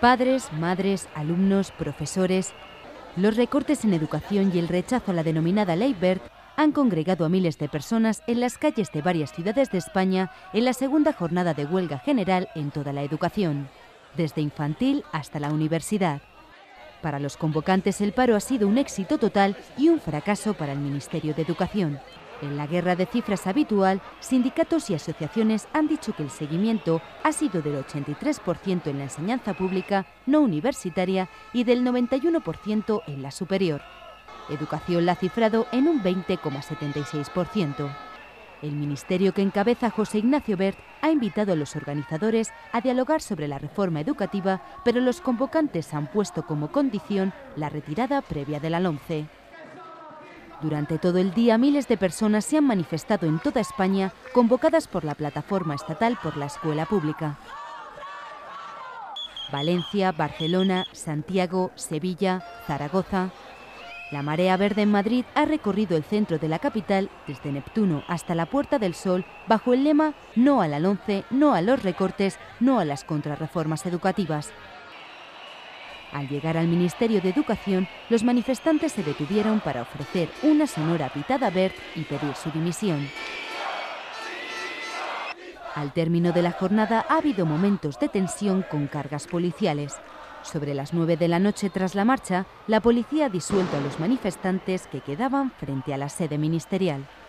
Padres, madres, alumnos, profesores. Los recortes en educación y el rechazo a la denominada Ley Wert han congregado a miles de personas en las calles de varias ciudades de España en la segunda jornada de huelga general en toda la educación, desde infantil hasta la universidad. Para los convocantes el paro ha sido un éxito total y un fracaso para el Ministerio de Educación. En la guerra de cifras habitual, sindicatos y asociaciones han dicho que el seguimiento ha sido del 83% en la enseñanza pública no universitaria y del 91% en la superior. Educación la ha cifrado en un 20,76%. El ministerio que encabeza José Ignacio Wert ha invitado a los organizadores a dialogar sobre la reforma educativa, pero los convocantes han puesto como condición la retirada previa de la LOMCE. Durante todo el día, miles de personas se han manifestado en toda España, convocadas por la Plataforma Estatal por la Escuela Pública. Valencia, Barcelona, Santiago, Sevilla, Zaragoza. La Marea Verde en Madrid ha recorrido el centro de la capital, desde Neptuno hasta la Puerta del Sol, bajo el lema «No a la LOMCE, no a los recortes, no a las contrarreformas educativas». Al llegar al Ministerio de Educación, los manifestantes se detuvieron para ofrecer una sonora pitada a Wert y pedir su dimisión. Al término de la jornada ha habido momentos de tensión con cargas policiales. Sobre las 9 de la noche tras la marcha, la policía ha disuelto a los manifestantes que quedaban frente a la sede ministerial.